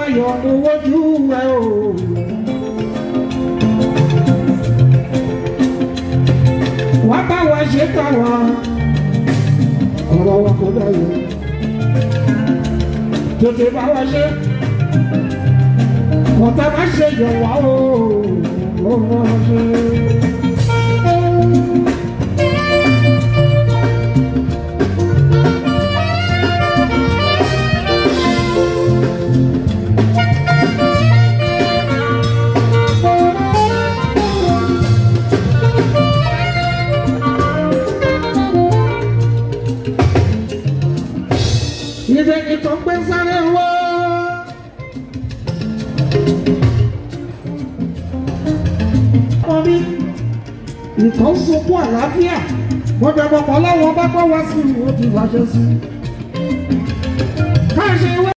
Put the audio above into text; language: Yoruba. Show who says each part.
Speaker 1: ayọ̀ mo wojú ẹ o. Wá bá wa ṣe tàwa ọ̀rọ̀ wa kò dáyọ̀ tètè bá wa ṣe kọ̀tà má ṣe yọ̀ wá o ó wá ṣe. Ibẹ̀ nìkan pé sáré wọ́. Omi nìkan sunkún àlàáfíà. Wọ́n bẹ bọ̀ pọ̀ láwọn bá kọ́ wá sí ìwọ́n ti wáṣẹ́ sí. Ká ṣe wẹ́.